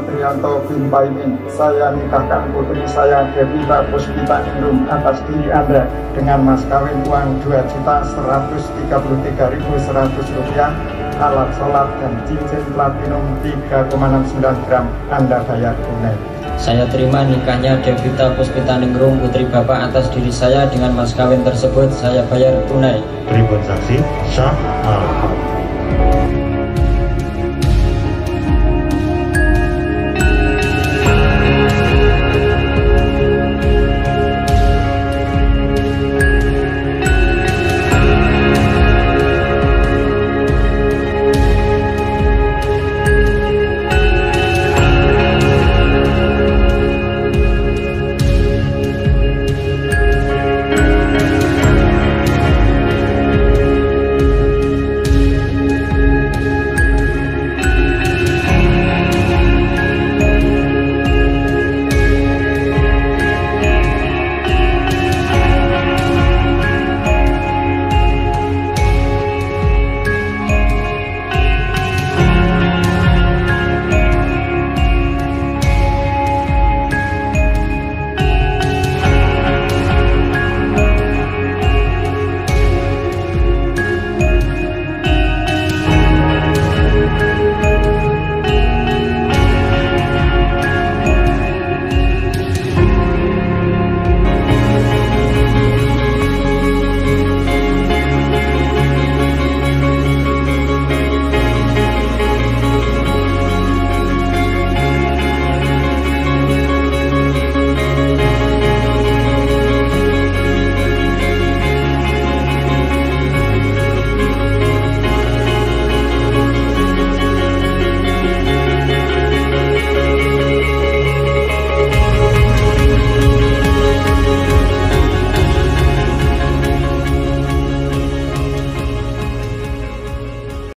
Trianto bin Paimin, saya nikahkan putri saya Devita Puspita Ningrum atas diri Anda dengan mas kawin uang Rp2.133.100, alat sholat dan cincin platinum 3,69 gram. Anda bayar tunai. Saya terima nikahnya Devita Puspita Ningrum putri Bapak atas diri saya dengan mas kawin tersebut saya bayar tunai. Pripun saksi sah al